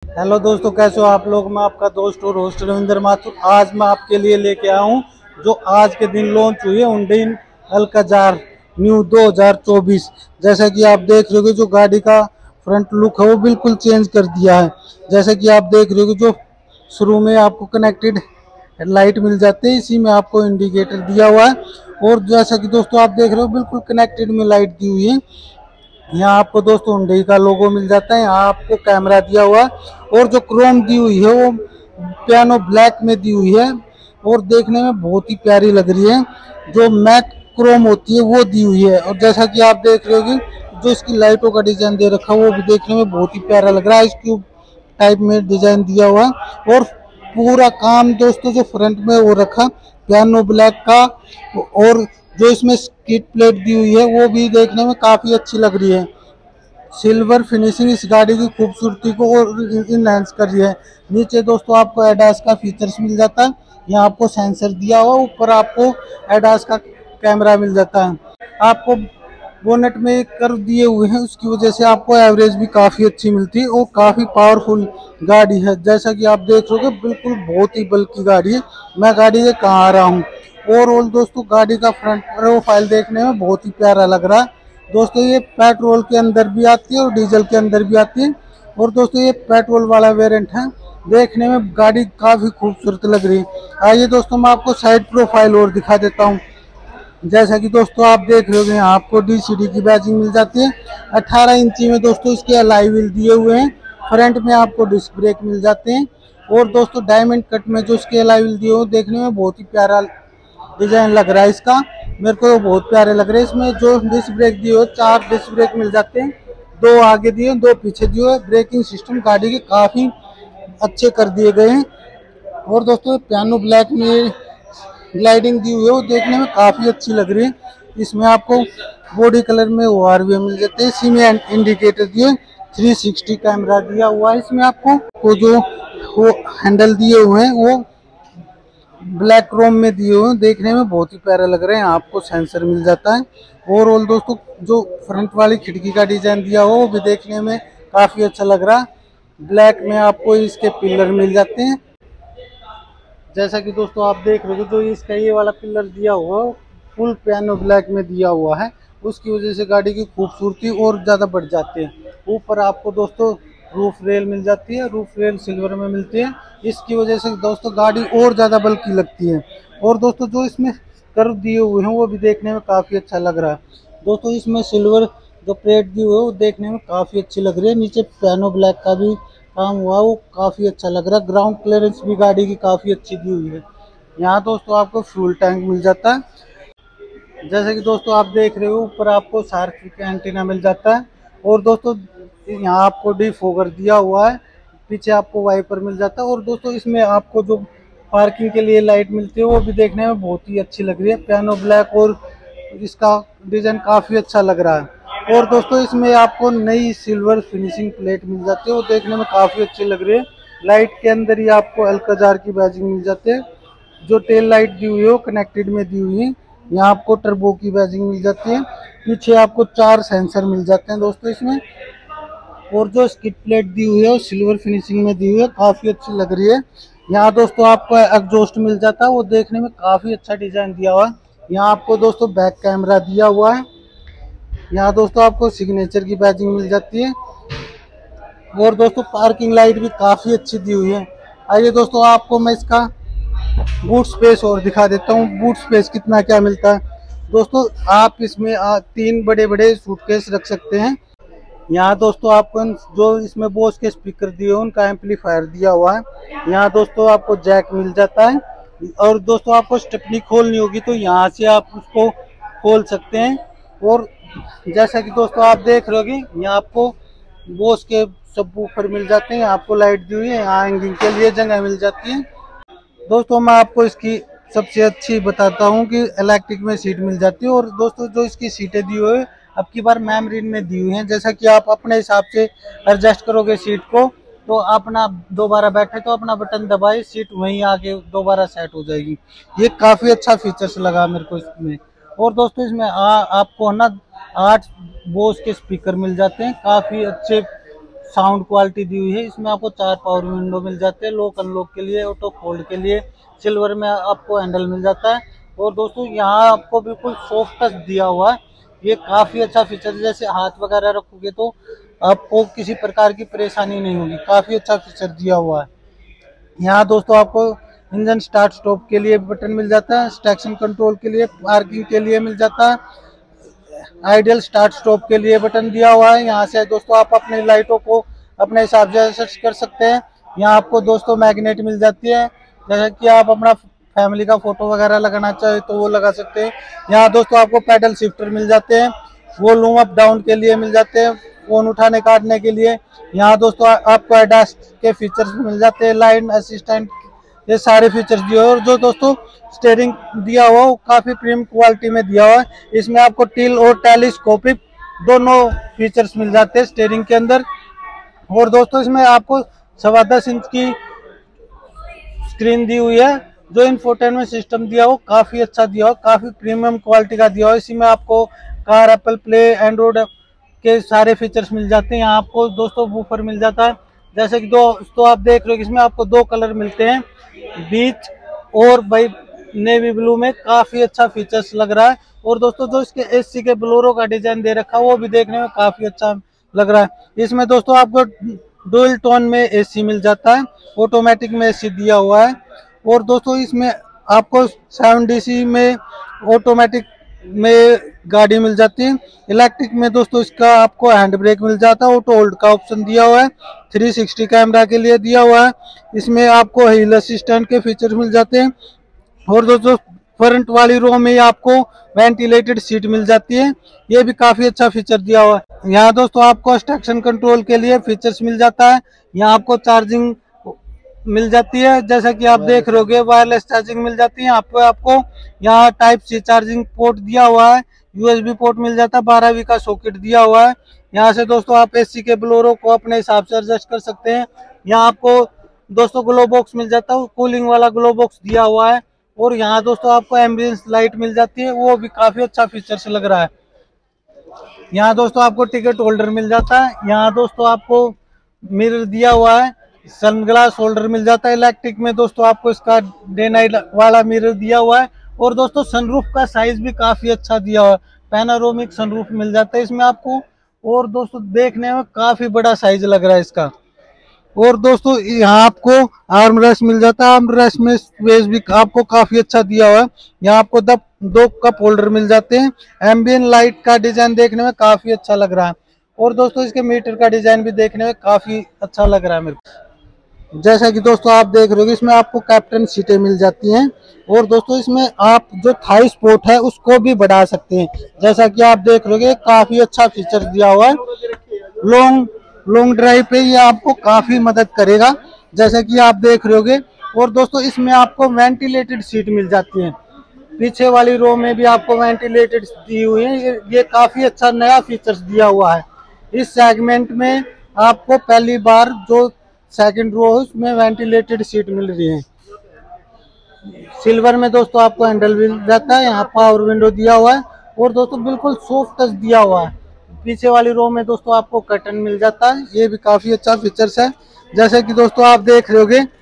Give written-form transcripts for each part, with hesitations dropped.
Hello दोस्तों, कैसे हो आप लोग। मैं आपका दोस्त और होस्ट रविंद्र माथुर। आज मैं आपके लिए लेके आया हूँ जो आज के दिन लॉन्च हुई है हुंडई अल्काजार न्यू 2024। जैसा कि आप देख रहे हो जो गाड़ी का फ्रंट लुक है वो बिल्कुल चेंज कर दिया है। जैसा कि आप देख रहे हो जो शुरू में आपको कनेक्टेड लाइट मिल जाती है, इसी में आपको इंडिकेटर दिया हुआ है। और जैसा कि दोस्तों आप देख रहे हो बिल्कुल कनेक्टेड में लाइट दी हुई है। यहाँ आपको दोस्तों हुंडई का लोगो मिल जाता है। यहाँ आपको कैमरा दिया हुआ है और जो क्रोम दी हुई है वो पियानो ब्लैक में दी हुई है और देखने में बहुत ही प्यारी लग रही है। जो मैट क्रोम होती है वो दी हुई है। और जैसा कि आप देख रहे हो कि जो इसकी लाइटों का डिजाइन दे रखा है वो भी देखने में बहुत ही प्यारा लग रहा है। इसकी टाइप में डिजाइन दिया हुआ है और पूरा काम दोस्तों जो फ्रंट में वो रखा पियानो ब्लैक का। और जो इसमें स्किड प्लेट दी हुई है वो भी देखने में काफी अच्छी लग रही है। सिल्वर फिनिशिंग इस गाड़ी की खूबसूरती को और इनहेंस कर रही है। नीचे दोस्तों आपको एडास का फीचर्स मिल जाता है। यहाँ आपको सेंसर दिया हुआ, ऊपर आपको एडास का कैमरा मिल जाता है। आपको बोनेट में कर दिए हुए हैं, उसकी वजह से आपको एवरेज भी काफ़ी अच्छी मिलती है और काफ़ी पावरफुल गाड़ी है। जैसा कि आप देख रहे हो बिल्कुल बहुत ही बल्कि गाड़ी है। मैं गाड़ी से कहाँ आ रहा हूँ। ओवरऑल दोस्तों गाड़ी का फ्रंट प्रोफाइल देखने में बहुत ही प्यारा लग रहा है। दोस्तों ये पेट्रोल के अंदर भी आती है और डीजल के अंदर भी आती है। और दोस्तों ये पेट्रोल वाला वेरिएंट है। देखने में गाड़ी काफ़ी खूबसूरत लग रही है। आइए दोस्तों मैं आपको साइड प्रोफाइल और दिखा देता हूँ। जैसा कि दोस्तों आप देख रहे हो यहाँ आपको डीसीडी की बैजिंग मिल जाती है। 18 इंची में दोस्तों इसके अलॉय व्हील दिए हुए हैं। फ्रंट में आपको डिस्क ब्रेक मिल जाते हैं। और दोस्तों डायमंड कट में जो इसके अलॉय व्हील दिए हुए देखने में बहुत ही प्यारा डिजाइन लग रहा है इसका। मेरे को तो बहुत प्यारे लग रहे हैं। इसमें जो डिस्क ब्रेक दिए हुए 4 डिस्क ब्रेक मिल जाते हैं, 2 आगे दिए 2 पीछे दिए हुए। ब्रेकिंग सिस्टम गाड़ी के काफ़ी अच्छे कर दिए गए हैं। और दोस्तों पियानो ब्लैक में ग्लाइडिंग दी हुई है वो देखने में काफ़ी अच्छी लग रही है। इसमें आपको बॉडी कलर में ORV मिल जाते हैं। इसी में इंडिकेटर दिए 360 कैमरा दिया हुआ है। इसमें आपको जो हैंडल दिए हुए हैं वो ब्लैक क्रोम में दिए हुए हैं, देखने में बहुत ही प्यारा लग रहे हैं। आपको सेंसर मिल जाता है। ओवरऑल दोस्तों जो फ्रंट वाली खिड़की का डिजाइन दिया हुआ वो भी देखने में काफ़ी अच्छा लग रहा है। ब्लैक में आपको इसके पिलर मिल जाते हैं। जैसा कि दोस्तों आप देख रहे हो जो इसका ये वाला पिलर दिया हुआ है फुल पियानो ब्लैक में दिया हुआ है। उसकी वजह से गाड़ी की खूबसूरती और ज़्यादा बढ़ जाती है। ऊपर आपको दोस्तों रूफ रेल मिल जाती है। रूफ रेल सिल्वर में मिलती है। इसकी वजह से दोस्तों गाड़ी और ज़्यादा बल्कि लगती है। और दोस्तों जो इसमें कर्व दिए हुए हैं वो भी देखने में काफ़ी अच्छा लग रहा है। दोस्तों इसमें सिल्वर जो प्लेट दी हुई है वो देखने में काफ़ी अच्छी लग रही है। नीचे पियानो ब्लैक का भी काम हुआ वो काफ़ी अच्छा लग रहा है। ग्राउंड क्लियरेंस भी गाड़ी की काफ़ी अच्छी दी हुई है। यहाँ दोस्तों आपको फ्यूल टैंक मिल जाता है। जैसे कि दोस्तों आप देख रहे हो ऊपर आपको शार्क का एंटीना मिल जाता है। और दोस्तों यहाँ आपको डिफोगर दिया हुआ है। पीछे आपको वाइपर मिल जाता है। और दोस्तों इसमें आपको जो पार्किंग के लिए लाइट मिलती है वो भी देखने में बहुत ही अच्छी लग रही है। पियानो ब्लैक और इसका डिजाइन काफ़ी अच्छा लग रहा है। और दोस्तों इसमें आपको नई सिल्वर फिनिशिंग प्लेट मिल जाती है वो देखने में काफ़ी अच्छी लग रही है। लाइट के अंदर ही आपको अल्काजार की बैजिंग मिल जाती है। जो टेल लाइट दी हुई है वो कनेक्टेड में दी हुई है। यहाँ आपको टर्बो की बैजिंग मिल जाती है। पीछे आपको 4 सेंसर मिल जाते हैं दोस्तों इसमें। और जो स्किड प्लेट दी हुई है वो सिल्वर फिनिशिंग में दी हुई है, काफ़ी अच्छी लग रही है। यहाँ दोस्तों आपको एग्जॉस्ट मिल जाता है वो देखने में काफ़ी अच्छा डिजाइन दिया हुआ है। यहाँ आपको दोस्तों बैक कैमरा दिया हुआ है। यहाँ दोस्तों आपको सिग्नेचर की बैजिंग मिल जाती है। और दोस्तों पार्किंग लाइट भी काफ़ी अच्छी दी हुई है। आइए दोस्तों आपको मैं इसका बूट स्पेस और दिखा देता हूँ। बूट स्पेस कितना क्या मिलता है। दोस्तों आप इसमें 3 बड़े बड़े सूटकेस रख सकते हैं। यहाँ दोस्तों आपको जो इसमें बोस के स्पीकर दिए हुए उनका एम्पलीफायर दिया हुआ है। यहाँ दोस्तों आपको जैक मिल जाता है। और दोस्तों आपको स्टेपनी खोलनी होगी तो यहाँ से आप उसको खोल सकते हैं। और जैसा कि दोस्तों आप देख रहे होगे यहाँ आपको बोस के सबवूफर मिल जाते हैं। आपको लाइट दी हुई है। यहाँ हैंगिंग के लिए जगह मिल जाती है। दोस्तों मैं आपको इसकी सबसे अच्छी बताता हूँ कि इलेक्ट्रिक में सीट मिल जाती है। और दोस्तों जो इसकी सीटें दी हुई है अब की बार मेमोरी में दी हुई हैं। जैसा कि आप अपने हिसाब से एडजस्ट करोगे सीट को तो अपना दोबारा बैठे तो अपना बटन दबाए सीट वहीं आके दोबारा सेट हो जाएगी। ये काफ़ी अच्छा फीचर्स लगा मेरे को इसमें। और दोस्तों इसमें आपको ना 8 बोस के स्पीकर मिल जाते हैं। काफ़ी अच्छे साउंड क्वालिटी दी हुई है। इसमें आपको 4 पावर विंडो मिल जाते हैं, लॉक अनलॉक के लिए, ऑटो फोल्ड के लिए। सिल्वर में आपको हैंडल मिल जाता है। और दोस्तों यहाँ आपको बिल्कुल सॉफ्ट टच दिया हुआ है, ये काफ़ी अच्छा फीचर है। जैसे हाथ वगैरह रखोगे तो आपको किसी प्रकार की परेशानी नहीं होगी, काफ़ी अच्छा फीचर दिया हुआ है। यहाँ दोस्तों आपको इंजन स्टार्ट स्टॉप के लिए बटन मिल जाता है, ट्रैक्शन कंट्रोल के लिए, पार्किंग के लिए मिल जाता है, आइडियल स्टार्ट स्टॉप के लिए बटन दिया हुआ है। यहाँ से दोस्तों आप अपनी लाइटों को अपने हिसाब से एडजस्ट कर सकते हैं। यहाँ आपको दोस्तों मैग्नेट मिल जाती है, जैसे कि आप अपना फैमिली का फोटो वगैरह लगाना चाहे तो वो लगा सकते हैं। यहाँ दोस्तों आपको पैडल शिफ्टर मिल जाते हैं, वॉल्यूम अप डाउन के लिए मिल जाते हैं, फोन उठाने काटने के लिए। यहाँ दोस्तों आपको एडास के फीचर्स मिल जाते हैं, लाइन असिस्टेंट, ये सारे फीचर्स दिए हुए। और जो दोस्तों स्टीयरिंग दिया हुआ वो काफ़ी प्रीमियम क्वालिटी में दिया हुआ है। इसमें आपको टिल और टेलीस्कोपिक दोनों फीचर्स मिल जाते हैं स्टीयरिंग के अंदर। और दोस्तों इसमें आपको 10.25 इंच की स्क्रीन दी हुई है। जो इंफोटेनमेंट सिस्टम दिया हो काफ़ी अच्छा दिया हो, काफ़ी प्रीमियम क्वालिटी का दिया हो। इसी में आपको कार, एप्पल प्ले, एंड्रॉयड के सारे फीचर्स मिल जाते हैं। यहाँ आपको दोस्तों वूफर मिल जाता है, जैसे कि दोस्तों आप देख रहे हो इसमें आपको 2 कलर मिलते हैं, बीच और भाई नेवी ब्लू में। काफ़ी अच्छा फीचर्स लग रहा है। और दोस्तों जो इसके एसी के ब्लोरो का डिजाइन दे रखा है वो भी देखने में काफ़ी अच्छा लग रहा है। इसमें दोस्तों आपको डुअल टोन में एसी मिल जाता है, ऑटोमेटिक में एसी दिया हुआ है। और दोस्तों इसमें आपको 7DC में ऑटोमेटिक में गाड़ी मिल जाती है। इलेक्ट्रिक में दोस्तों इसका आपको हैंड ब्रेक मिल जाता है, ऑटो होल्ड का ऑप्शन दिया हुआ है, 360 कैमरा के लिए दिया हुआ है। इसमें आपको हिल असिस्टेंट के फीचर मिल जाते हैं। और दोस्तों फ्रंट वाली रो में आपको वेंटिलेटेड सीट मिल जाती है, ये भी काफ़ी अच्छा फीचर दिया हुआ है। यहाँ दोस्तों आपको ट्रैक्शन कंट्रोल के लिए फीचर्स मिल जाता है। यहाँ आपको चार्जिंग मिल जाती है, जैसा कि आप देख रहे होगे वायरलेस चार्जिंग मिल जाती है। आपको यहाँ टाइप सी चार्जिंग पोर्ट दिया हुआ है, USB पोर्ट मिल जाता है, 12V का सॉकेट दिया हुआ है। यहाँ से दोस्तों आप AC के ब्लोरो को अपने हिसाब से एडजस्ट कर सकते हैं। यहाँ आपको दोस्तों ग्लो बॉक्स मिल जाता है, कूलिंग वाला ग्लो बॉक्स दिया हुआ है। और यहाँ दोस्तों आपको एम्बियंस लाइट मिल जाती है, वो भी काफ़ी अच्छा फीचर से लग रहा है। यहाँ दोस्तों आपको टिकट होल्डर मिल जाता है। यहाँ दोस्तों आपको मिरर दिया हुआ है, सनग्लास होल्डर मिल जाता है। इलेक्ट्रिक में दोस्तों आपको इसका डे नाइट वाला मिरर दिया हुआ है। और दोस्तों सनरूफ का साइज भी काफ़ी अच्छा दिया हुआ है, पैनारोमिक सनरूफ मिल जाता है इसमें आपको। और दोस्तों देखने में काफ़ी बड़ा साइज लग रहा है इसका। और दोस्तों यहाँ आपको आर्म रेस्ट मिल जाता है, आर्म रेस्ट में स्पेस भी आपको काफ़ी अच्छा दिया हुआ है। यहाँ आपको 2 कप होल्डर मिल जाते हैं। एम्बियन लाइट का डिज़ाइन देखने में काफ़ी अच्छा लग रहा है। और दोस्तों इसके मीटर का डिज़ाइन भी देखने में काफ़ी अच्छा लग रहा है मेरे को। जैसा कि दोस्तों आप देख रहे हो इसमें आपको कैप्टन सीटें मिल जाती हैं। और दोस्तों इसमें आप जो थाई स्पोर्ट है उसको भी बढ़ा सकते हैं, जैसा कि आप देख रहे हो काफ़ी अच्छा फीचर दिया हुआ है। लॉन्ग ड्राइव पे ये आपको काफ़ी मदद करेगा, जैसा कि आप देख रहे होगे। और दोस्तों इसमें आपको वेंटिलेटेड सीट मिल जाती है, पीछे वाली रो में भी आपको वेंटिलेटेड दी हुई है। ये काफ़ी अच्छा नया फीचर्स दिया हुआ है। इस सेगमेंट में आपको पहली बार जो सेकंड रो है उसमें वेंटिलेटेड सीट मिल रही है। सिल्वर में दोस्तों आपको हैंडल मिल जाता है, यहाँ पावर विंडो दिया हुआ है। और दोस्तों बिल्कुल सॉफ्ट टच दिया हुआ है। पीछे वाली रो में दोस्तों आपको कर्टन मिल जाता है, ये भी काफ़ी अच्छा फीचर्स है। जैसे कि दोस्तों आप देख रहे होगे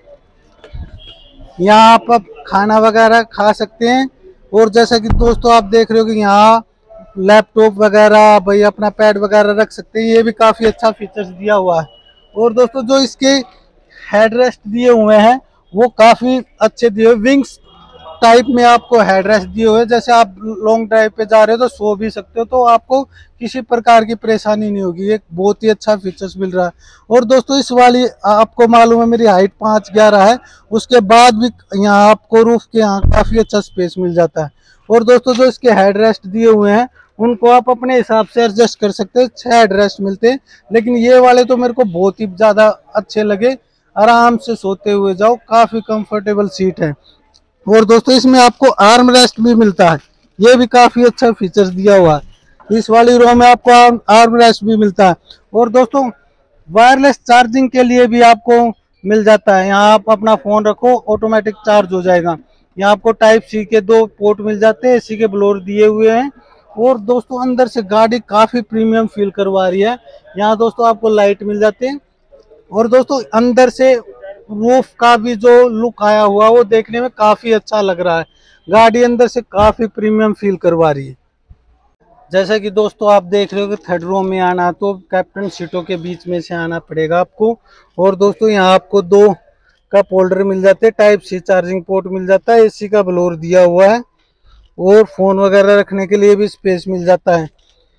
यहाँ आप खाना वगैरह खा सकते हैं। और जैसा कि दोस्तों आप देख रहे हो कि यहाँ लैपटॉप वगैरह भाई अपना पैड वगैरह रख सकते हैं, ये भी काफ़ी अच्छा फीचर्स दिया हुआ है। और दोस्तों जो इसके हेडरेस्ट दिए हुए हैं वो काफ़ी अच्छे दिए हुए, विंग्स टाइप में आपको हेडरेस्ट दिए हुए, जैसे आप लॉन्ग ड्राइव पे जा रहे हो तो सो भी सकते हो, तो आपको किसी प्रकार की परेशानी नहीं होगी। एक बहुत ही अच्छा फीचर्स मिल रहा है। और दोस्तों इस वाली आपको मालूम है मेरी हाइट 5'11" है, उसके बाद भी यहाँ आपको रूफ के यहाँ काफ़ी अच्छा स्पेस मिल जाता है। और दोस्तों जो इसके हेडरेस्ट दिए हुए हैं उनको आप अपने हिसाब से एडजस्ट कर सकते हैं, 6 हेडरेस्ट मिलते हैं। लेकिन ये वाले तो मेरे को बहुत ही ज़्यादा अच्छे लगे, आराम से सोते हुए जाओ, काफ़ी कंफर्टेबल सीट है। और दोस्तों इसमें आपको आर्म रेस्ट भी मिलता है, ये भी काफ़ी अच्छा फीचर्स दिया हुआ है। इस वाली रो में आपको आर्म रेस्ट भी मिलता है। और दोस्तों वायरलेस चार्जिंग के लिए भी आपको मिल जाता है, यहाँ आप अपना फ़ोन रखो ऑटोमेटिक चार्ज हो जाएगा। यहाँ आपको टाइप C के 2 पोर्ट मिल जाते हैं, AC के ब्लोअर दिए हुए हैं। और दोस्तों अंदर से गाड़ी काफी प्रीमियम फील करवा रही है। यहाँ दोस्तों आपको लाइट मिल जाते हैं और दोस्तों अंदर से रूफ का भी जो लुक आया हुआ वो देखने में काफी अच्छा लग रहा है। गाड़ी अंदर से काफी प्रीमियम फील करवा रही है। जैसा कि दोस्तों आप देख रहे हो कि थर्ड रो में आना तो कैप्टन सीटों के बीच में से आना पड़ेगा आपको। और दोस्तों यहाँ आपको 2 कप होल्डर मिल जाते हैं, टाइप सी चार्जिंग पोर्ट मिल जाता है, एसी का ब्लोअर दिया हुआ है और फोन वगैरह रखने के लिए भी स्पेस मिल जाता है।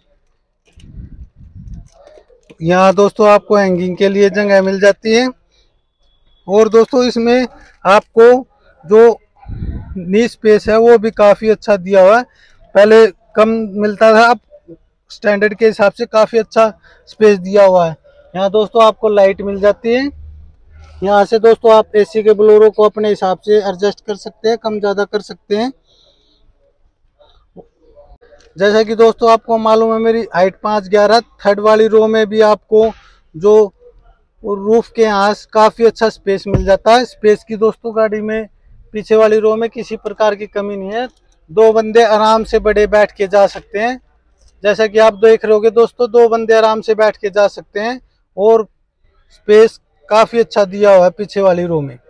यहाँ दोस्तों आपको हैंगिंग के लिए जगह मिल जाती है। और दोस्तों इसमें आपको जो नी स्पेस है वो भी काफी अच्छा दिया हुआ है। पहले कम मिलता था, अब स्टैंडर्ड के हिसाब से काफी अच्छा स्पेस दिया हुआ है। यहाँ दोस्तों आपको लाइट मिल जाती है। यहाँ से दोस्तों आप एसी के ब्लोरों को अपने हिसाब से एडजस्ट कर सकते हैं, कम ज़्यादा कर सकते हैं। जैसा कि दोस्तों आपको मालूम है मेरी हाइट 5'11", थर्ड वाली रो में भी आपको जो रूफ के यहाँ काफ़ी अच्छा स्पेस मिल जाता है। स्पेस की दोस्तों गाड़ी में पीछे वाली रो में किसी प्रकार की कमी नहीं है। 2 बंदे आराम से बड़े बैठ के जा सकते हैं। जैसा कि आप देख रहे होगे दोस्तों 2 बंदे आराम से बैठ के जा सकते हैं और स्पेस काफी अच्छा दिया हुआ है पीछे वाली रो में।